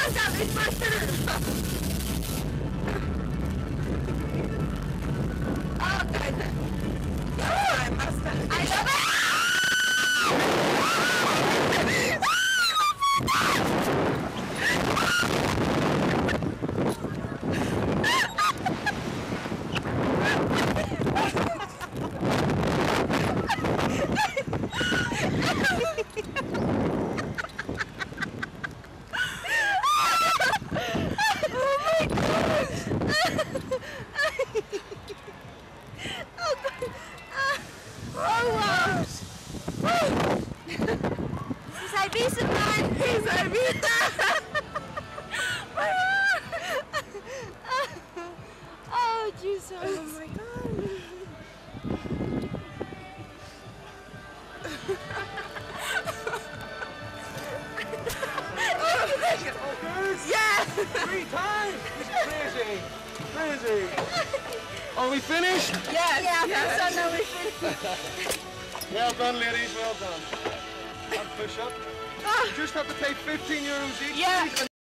Ibiza, man! He's Ibiza! Oh, Jesus! Oh my God! Yeah! 3 times! Crazy! Crazy! Are we finished? Yes! Yeah, so now we're finished. Well done, ladies, well done. And push up. You just have to pay €15 each. Yeah.